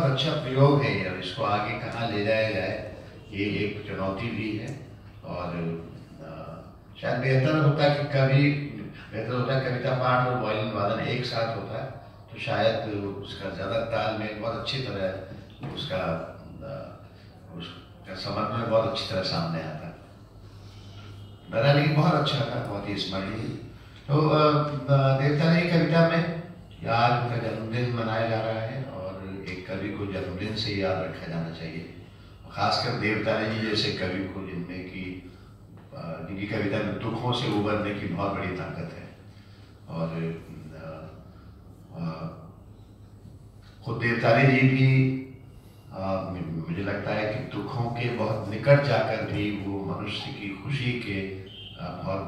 बहुत अच्छा प्रयोग है और इसको आगे कहाँ ले जाया जाए ये एक चुनौती भी है। और शायद बेहतर होता कविता पाठ और वायलिन वादन एक साथ होता है तो शायद उसका ज़्यादा तालमेल बहुत अच्छी तरह उसका समन्वय बहुत अच्छी तरह सामने आता है। मेरा लेकिन बहुत अच्छा था, बहुत ही स्मरणीय। तो देवता की कविता में आज उनका जन्मदिन मनाया जा रहा है और एक कवि को जन्मदिन से याद रखा जाना चाहिए, खासकर देवता जी जैसे कवि को जिनकी कविता में दुखों से उबरने की बहुत बड़ी ताकत है। और खुद देवतारी जी भी मुझे लगता है कि दुखों के बहुत निकट जाकर भी वो मनुष्य की खुशी के बहुत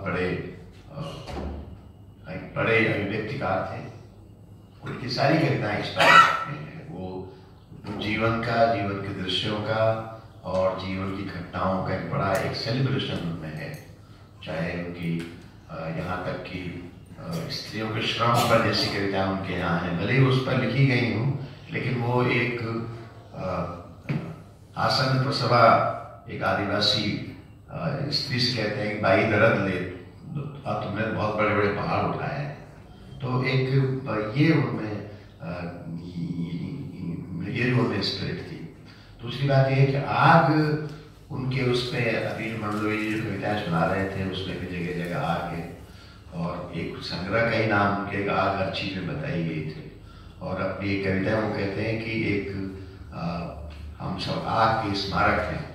बड़े अभिव्यक्तिकार थे। उनकी सारी कविताएं इस तरह हैं, वो जीवन के दृश्यों का और जीवन की घटनाओं का एक बड़ा एक सेलिब्रेशन उनमें है। चाहे उनकी यहाँ तक कि स्त्रियों के श्रम पर जैसी कविताएं उनके यहाँ हैं, भले ही उस पर लिखी गई हूँ, लेकिन वो एक आसन प्रसवा एक आदिवासी स्त्री से कहते हैं कि बाई दर्द ले, अब तुमने बहुत बड़े बड़े पहाड़ उठाए हैं। तो एक ये उनमें स्पिरिट थी। दूसरी बात ये है कि आग उनके उसमें अबीर मंडलोई जो कविताएं सुना रहे थे उसमें भी जगह जगह आग है और एक संग्रह का ही नाम उनके आग हर चीज में बताई गई थी। और अपनी एक कविता वो कहते हैं कि हम सब आग के स्मारक हैं।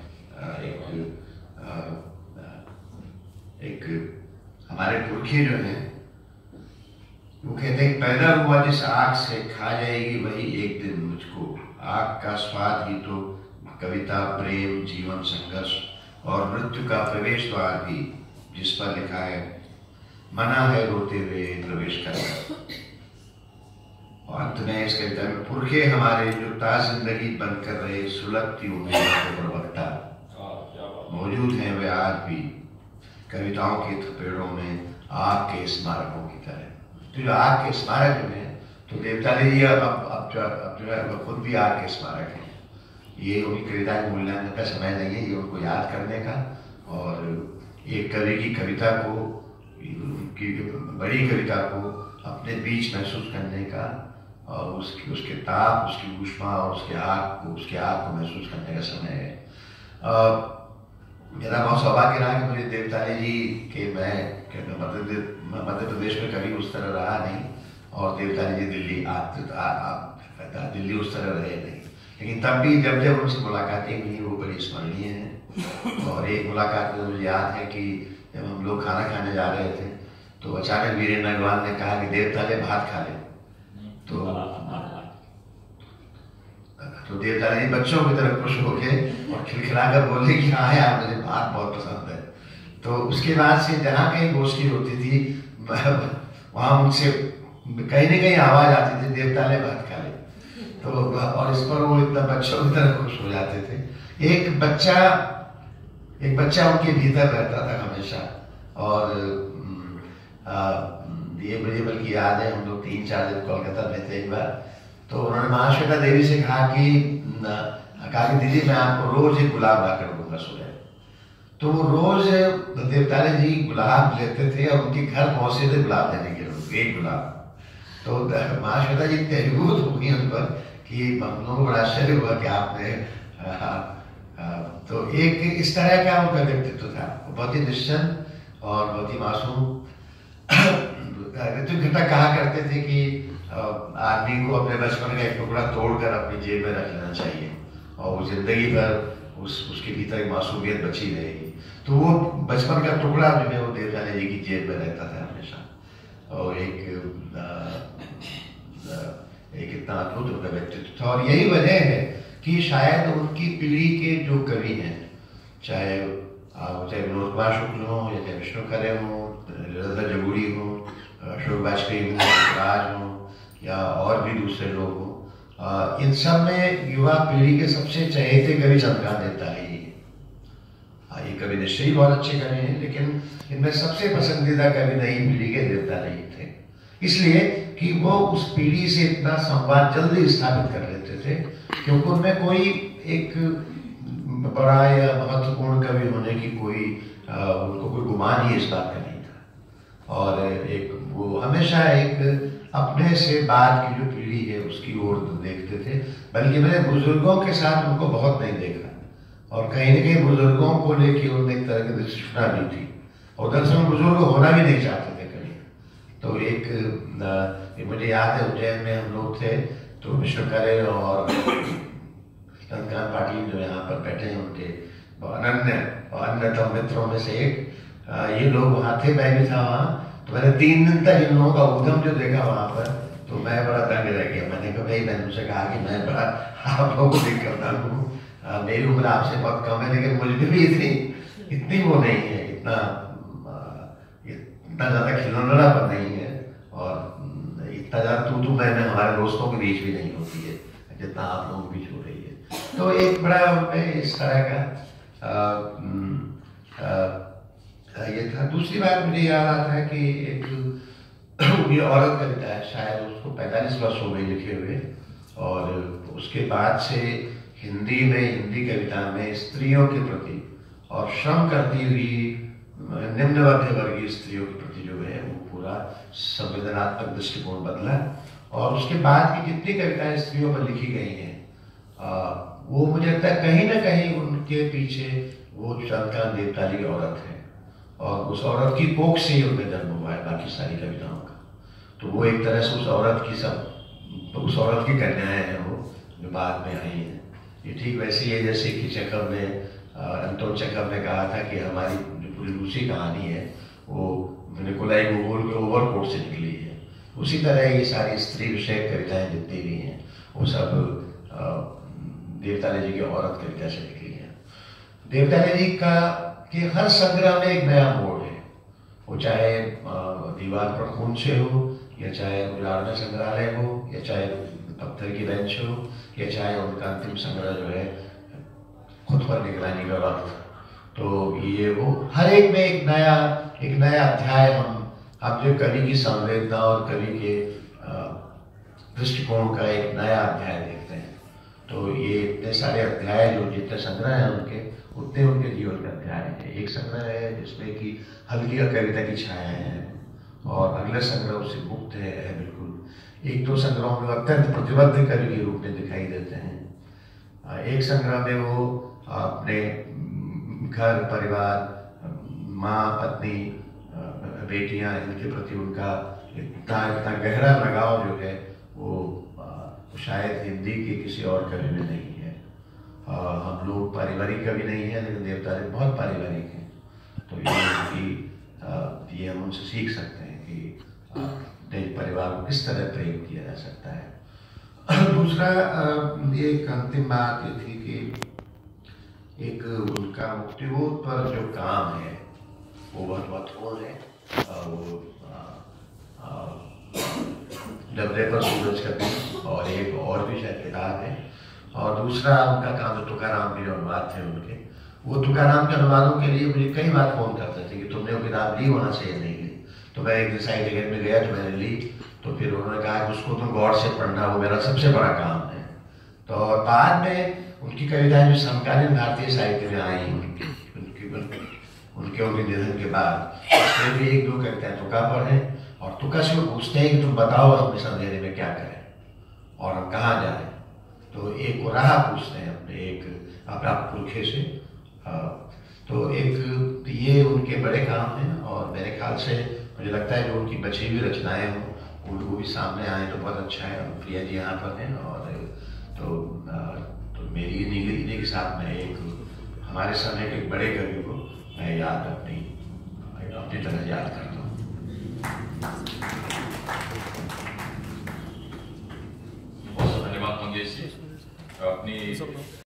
एक हमारे पुरखे जो हैं वो कहते हैं पैदा हुआ जिस आग से खा जाएगी वही एक दिन मुझको, आग का स्वाद ही तो कविता प्रेम जीवन संघर्ष और मृत्यु का प्रवेश द्वार भी, जिस पर लिखा है मना है रोते हुए प्रवेश करना। और अंत में इस कविता में पुरखे हमारे जो ताज़ जिंदगी बंद कर रहे सुलगती उम्मीदों के प्रवक्ता मौजूद हैं, वे आज भी कविताओं के थपेड़ों में आग के स्मारकों की तरह। तो जो आग के स्मारक में तो देवता जी अब जो है वो खुद भी आग के स्मारक हैं। ये उनकी कविता को मूल्यांकन का समय नहीं है, ये उनको याद करने का और एक कवि की कविता को, उनकी बड़ी कविता को अपने बीच महसूस करने का और उसके ताप, उसकी ऊष्मा और उसके आग को महसूस करने का समय है। मेरा बहुत सौभाग्य रहा कि मुझे देवतारी जी के मध्य प्रदेश में कभी उस तरह रहा नहीं और देवतारी जी दिल्ली उस तरह रहे नहीं, लेकिन तब भी जब उनसे मुलाकातें हुई वो बड़ी स्मरणीय हैं। और एक मुलाकात में मुझे याद है कि जब हम लोग खाना खाने जा रहे थे तो अचानक वीरेंद्र अग्रवाल ने कहा कि देवताले भात खा ले। तो देवताली बच्चों की तरफ खुश हो गए और खिलखिलाकर बोले कि हाँ यार मुझे भात बहुत पसंद है। तो उसके बाद से जहाँ कहीं गोष्ठी होती थी वहाँ मुझसे कहीं न कहीं आवाज आती थी देवताले भात खा ले। तो और इस पर वो इतना बच्चों की तरह खुश हो जाते थे। एक बच्चा उनके भीतर रहता था हमेशा। और ये मुझे बल्कि याद है, हम लोग 3-4 दिन कोलकाता में थे एक बार, तो उन्होंने महाश्वेता देवी से कहा कि दीदी मैं आपको रोज एक गुलाब ला कर दूंगा सुबह। तो वो रोज देवतारी जी गुलाब लेते थे और उनके घर पहुंचे थे गुलाब देने के लिए, एक गुलाब। तो महाश्वेता जी अभिभूत हो गई उन पर कि हम लोगों को बड़ा आश्चर्य हुआ कि आपने तो एक इस तरह का उनका व्यक्तित्व था, बहुत ही निश्चल और बहुत ही मासूम। ऋतु घटक कहा करते थे कि आदमी को अपने बचपन का एक टुकड़ा तोड़कर अपनी जेब में रख लेना चाहिए और वो जिंदगी भर उसके भीतर एक मासूमियत बची रहेगी। तो वो बचपन का टुकड़ा जो है वो देवताली जी की जेब में रहता था हमेशा। और एक इतना अद्भुत उनका व्यक्तित्व था। और यही वजह है कि शायद उनकी पीढ़ी के जो कवि हैं, चाहे विनोद कुमार शुक्ल हो या चाहे विष्णु खरे हो, रजा जगूड़ी हो, अशोक वाजपेयी हो, राज हो या और भी दूसरे लोग हो, इन सब में युवा पीढ़ी के सबसे चहेते कवि चंद्रकांत देवताली ही है। ये कवि निश्चय ही बहुत अच्छे कवि हैं, लेकिन इनमें सबसे पसंदीदा कवि नई पीढ़ी के देवताली ही थे। इसलिए कि वो उस पीढ़ी से इतना संवाद जल्दी स्थापित कर लेते थे क्योंकि उनमें कोई एक बड़ा या महत्वपूर्ण कवि होने की कोई उनको कोई गुमान ही इस बात का नहीं था। और एक वो हमेशा एक अपने से बाद की जो पीढ़ी है उसकी ओर देखते थे, बल्कि मैंने बुजुर्गों के साथ उनको बहुत नहीं देखा और कहीं न कहीं बुजुर्गों को लेके उनमें एक तरह की दुष्टता भी थी और दरअसल बुजुर्ग होना भी नहीं चाहते थे कहीं। तो एक मुझे याद है उज्जैन में हम लोग थे तो विष्णु खरे और चंद्रकांत पाटिल जो यहाँ पर बैठे हैं उनके अन्यतम मित्रों में से एक, ये लोग वहाँ थे, मैं भी था वहाँ। तो मैंने 3 दिन तक इन लोगों का उद्यम जो देखा वहाँ पर तो मैं बड़ा दंग रह गया। मैंने कहा भाई, मैंने उनसे कहा कि मैं बड़ा आप लोगों को देख करता हूँ, मेरी उम्र आपसे बहुत कम है लेकिन मुझे भी इतनी वो नहीं है, इतना ज़्यादा खिलौनापन नहीं है और इतना ज़्यादा तू मैं हमारे दोस्तों के बीच भी नहीं होती है जितना आप लोगों के बीच हो रही है। तो एक बड़ा उनमें इस तरह का ये था। दूसरी बात मुझे याद आता है कि एक ये औरत कविता है, शायद उसको 45 वर्ष हो गए लिखे हुए और उसके बाद से हिंदी कविता में स्त्रियों के प्रति और श्रम करती हुई निम्न मध्य वर्गीय स्त्रियों के प्रति जो है वो पूरा संवेदनात्मक दृष्टिकोण बदला। और उसके बाद की जितनी कविताएं स्त्रियों पर लिखी गई हैं वो मुझे लगता है कहीं ना कहीं उनके पीछे वो चंद्रकांत देवताली की औरत है और उस औरत की कोख से ही उनका जन्म हुआ है बाकी सारी कविताओं का। तो वो एक तरह से उस औरत की कन्याएं हैं वो जो बाद में आई हैं। ये ठीक वैसे ही है जैसे कि चेखव ने अंतोन चेखव ने कहा था कि हमारी जो पूरी रूसी कहानी है वो निकोलाई गोगोल के ओवरकोट से निकली है। उसी तरह ये सारी स्त्री विषयक कविताएं जितनी भी हैं वो सब देवताली जी की औरत कविता से निकली है। देवताली जी का कि हर संग्रह में एक नया मोड़ है, वो चाहे दीवार पर खून से हो या चाहे उजाड़ना संग्रहालय हो या चाहे पत्थर की बेंच हो या चाहे उनका अंतिम संग्रह जो है खुद पर निगरानी का वक्त। तो ये वो हर एक में एक नया अध्याय हम जो कवि की संवेदना और कवि के दृष्टिकोण का एक नया अध्याय देखते हैं। तो ये इतने सारे अध्याय जो जितने संग्रह हैं उनके उतने उनके जीवन का अध्याय है। एक संग्रह है जिसमें कि हल्की कविता की छाया है और अगले संग्रह उससे मुक्त है बिल्कुल। एक दो संग्रहों में अत्यंत प्रतिबद्ध कवि के रूप में दिखाई देते हैं। एक संग्रह में वो अपने घर परिवार माँ पत्नी बेटियां इनके प्रति उनका इतना गहरा लगाव जो है वो शायद हिंदी के किसी और कवि में नहीं है। हम लोग पारिवारिक कवि नहीं है लेकिन देवताली बहुत पारिवारिक हैं। तो ये हम उनसे सीख सकते हैं कि परिवार को किस तरह प्रेम किया जा सकता है। दूसरा एक अंतिम बात ये थी कि एक उनका मुक्तिबोध पर जो काम है वो बहुत महत्वपूर्ण है। वो डबरे पर सूरज का दिन और एक और भी शायद किताब है। और दूसरा उनका काम तुकाराम के जो अनुवाद थे उनके, वो तुकाराम के अनुवादों के लिए मुझे कई बार फोन करते थे कि तुमने वो किताब ली वहाँ से या नहीं ली। तो मैं एक दिसाई जगह में गया तो मैंने ली, तो फिर उन्होंने कहा कि उसको तुम गौर से पढ़ना, वो मेरा सबसे बड़ा काम है। तो बाद में उनकी कविताएं जो समकालीन भारतीय साहित्य में आई उनके निधन के बाद उसमें भी एक दो कविताएं तुका पर हैं और तुका से वो पूछते हैं कि तुम बताओ अपने अंधेरे में क्या करें और हम कहाँ जाएं। तो एक को राह पूछते हैं अपने एक अपना पुरखे से। तो एक ये उनके बड़े काम हैं और मेरे ख्याल से मुझे लगता है जो उनकी बची हुई रचनाएं हों वो भी सामने आए तो बहुत अच्छा है। और प्रिया जी यहाँ पर हैं और तो मेरी इन्हीं के साथ में एक हमारे समय के एक बड़े कवि को मैं याद अपनी तरह याद करता हूँ। बहुत धन्यवाद मंगेश जी अपनी